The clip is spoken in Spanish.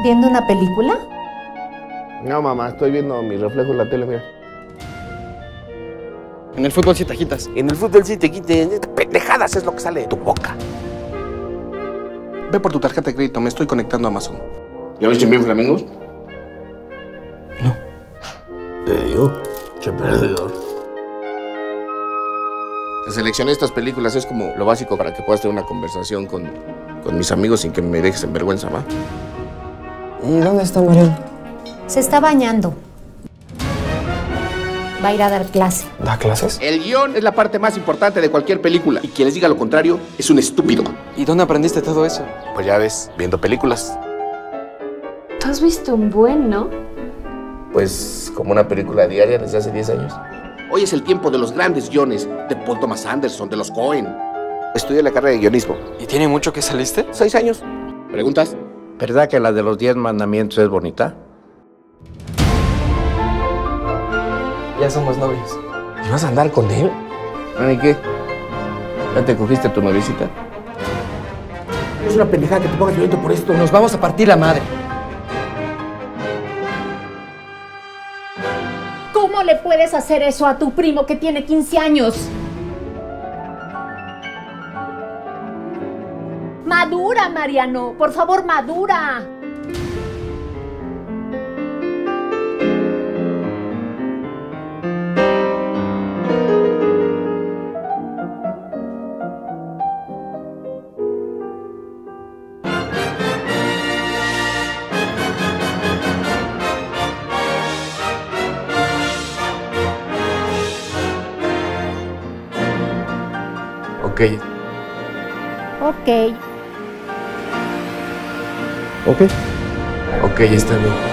¿Viendo una película? No, mamá, estoy viendo mi reflejo en la tele, mira. En el fútbol sí te agitas. En el fútbol sí te quiten. Pendejadas es lo que sale de tu boca. Ve por tu tarjeta de crédito, me estoy conectando a Amazon. ¿Ya viste bien Flamingos? No. Te digo, che perdedor. Seleccioné estas películas, es como lo básico para que puedas tener una conversación con mis amigos sin que me dejes en vergüenza, ¿va? ¿Y dónde está Mariano? Se está bañando. Va a ir a dar clase. ¿Da clases? El guión es la parte más importante de cualquier película. Y quien les diga lo contrario es un estúpido. ¿Y dónde aprendiste todo eso? Pues ya ves, viendo películas. Tú has visto un buen, ¿no? Pues como una película diaria desde hace 10 años. Hoy es el tiempo de los grandes guiones, de Paul Thomas Anderson, de los Coen. Estudié la carrera de guionismo. ¿Y tiene mucho que saliste? 6 años. ¿Preguntas? ¿Verdad que la de los 10 mandamientos es bonita? Ya somos novios. ¿Y vas a andar con él? ¿Y qué? ¿Ya te cogiste a tu noviecita? Es una pendejada que te pongas violento por esto. Nos vamos a partir la madre. ¿Cómo le puedes hacer eso a tu primo que tiene 15 años? Madura, Mariano. Por favor, madura. Ok. Ok. Ok. Ok, está bien.